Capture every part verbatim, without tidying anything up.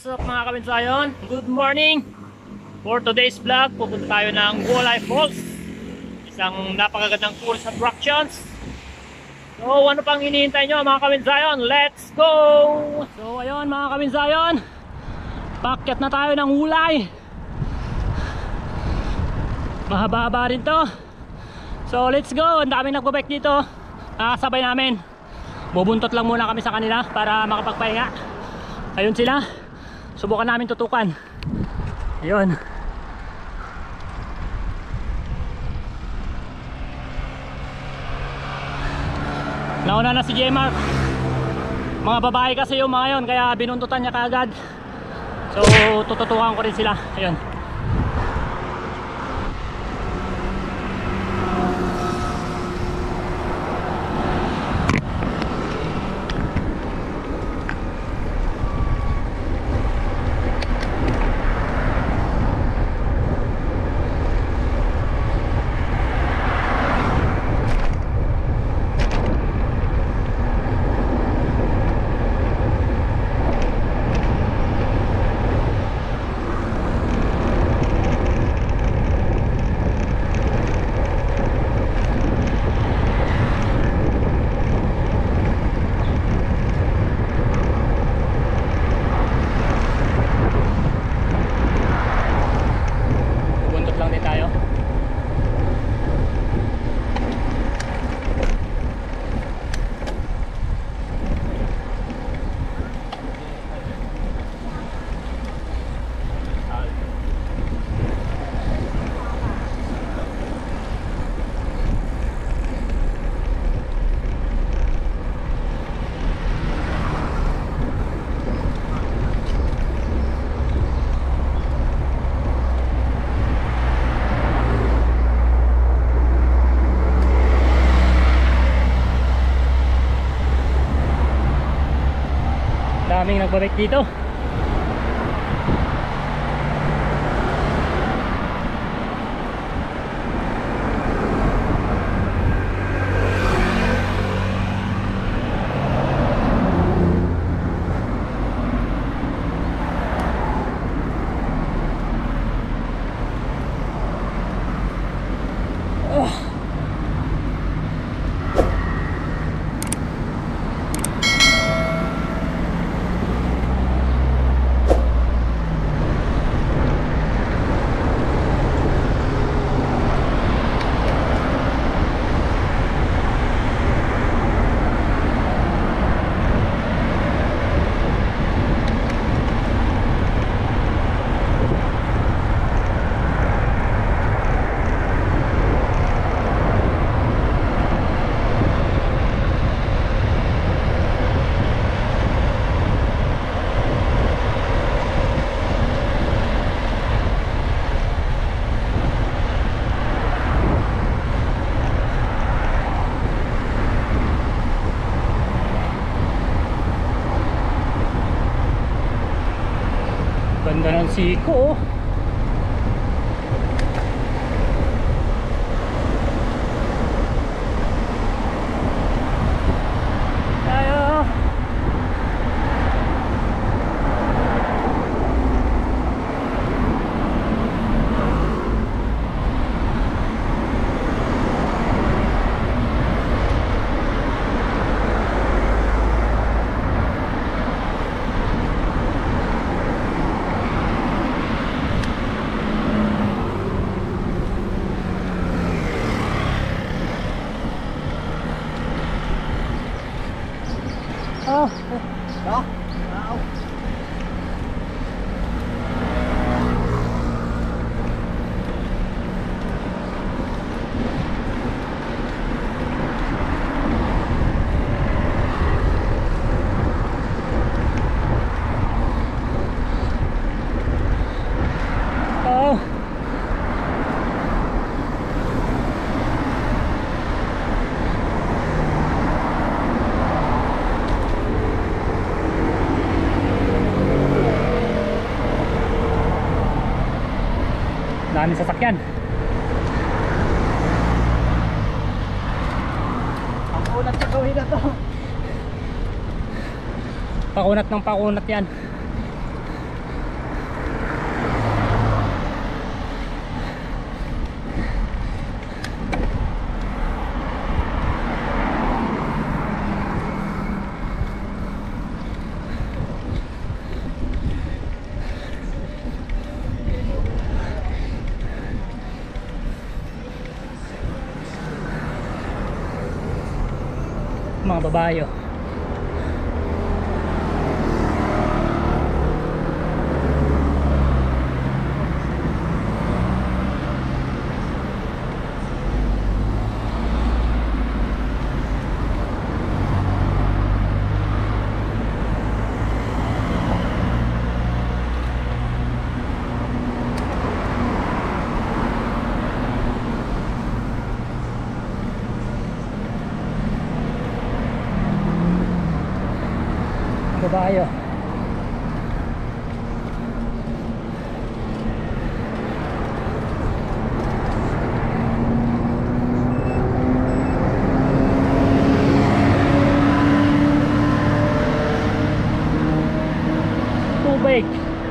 What's up mga kabinsayon? Good morning! For today's vlog, pupunta tayo ng Walleye Falls. Isang napakagandang tourist attractions. So ano pang hinihintay nyo mga kabinsayon? Let's go! So ayun mga kabinsayon, paakyat na tayo ng Walleye. Mahaba-haba rin to. So let's go! Ang daming nagbabike dito. Nakasabay namin. Bubuntot lang muna kami sa kanila para makapagpahinga. Ayun sila. Subukan namin tutukan. Ayun. Nauna na si J-Mark. Mga babae kasi yung mga yun, kaya binuntutan niya kaagad. So tututukan ko rin sila. Ayun. Daming nagbabike dito. Ganda ng siko. Tayo. Oh, đó. Wow. Oh. Daming sasakyan. Ang kunat sa gawin na to. Pakunat ng pakunat yan. mga babayo. Babayo. Tubig.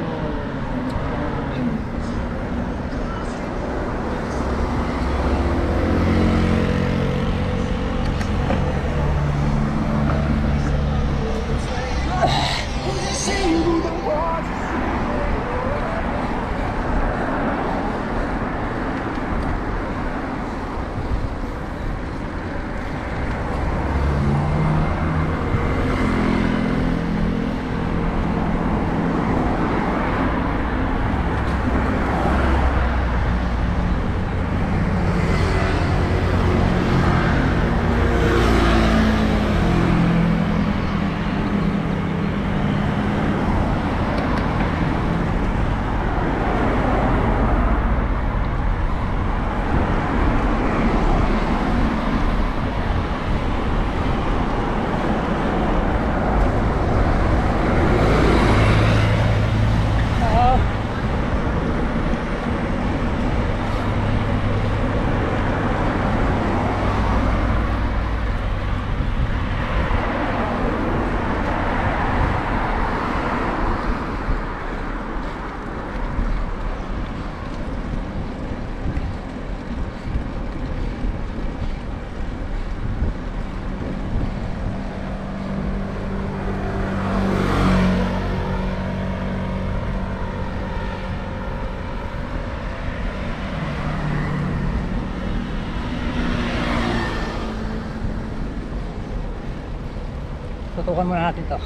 Tutukan muna natin to.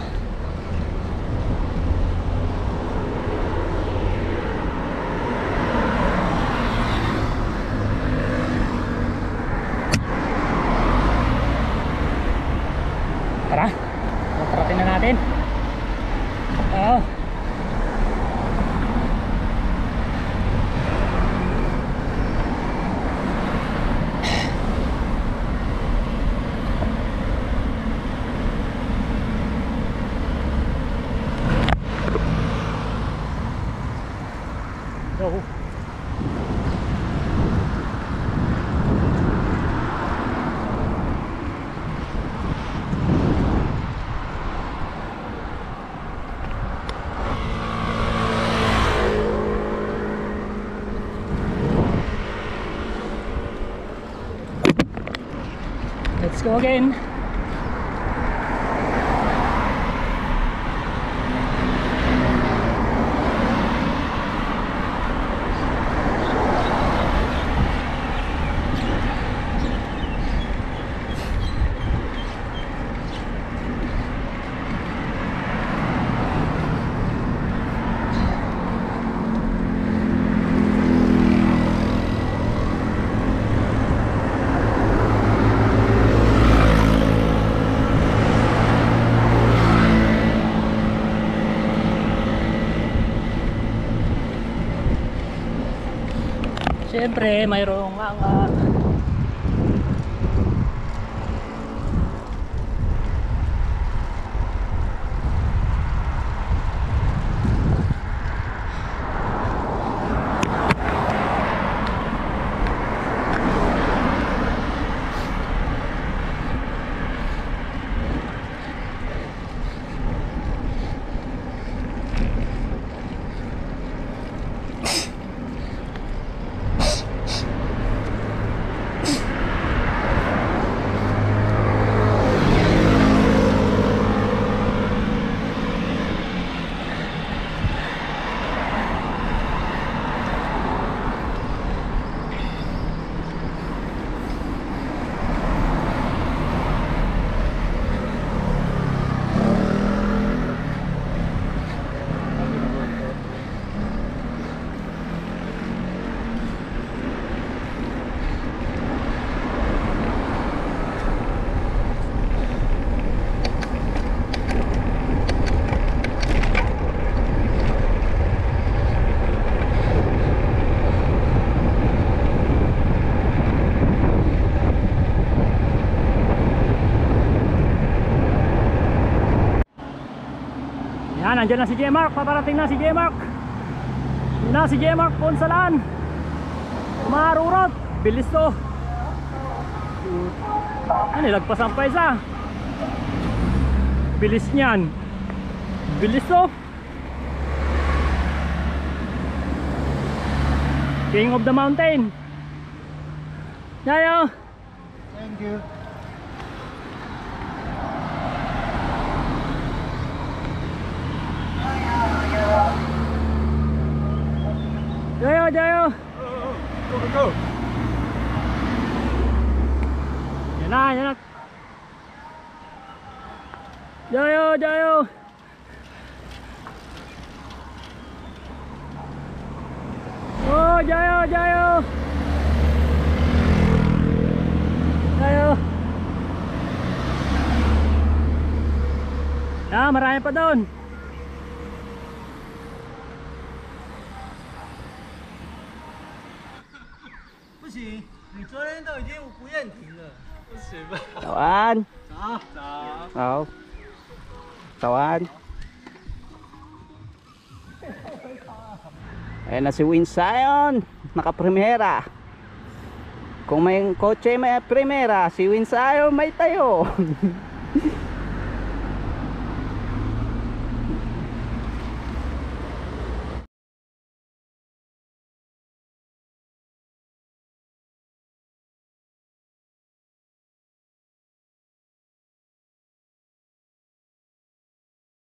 Tara, tuturatin na natin. Oo. Go. Let's go again. Siyempre mayroong nga nga Yan, nandiyan na si J-Mark. Paparating na si J-Mark. Yun na si J-Mark Ponsalan. Umarurot. Bilis to. Ano, nilagpas ang pa isa. Bilis niyan. Bilis to. King of the mountain. Yayo. Thank you. Jayo, jayo. Go, go, go. Yan na, yan na. Jayo, jayo. Oh, jayo, jayo. Jayo. Ah, marami pa doon. 不行，你昨天都已经不验停了。不行吧？ Chào anh. 早早。 Ờ. Chào anh. Ayan na si Win Zion, naka-primera. Kung may kotse may primera, si Win Zion may tayo.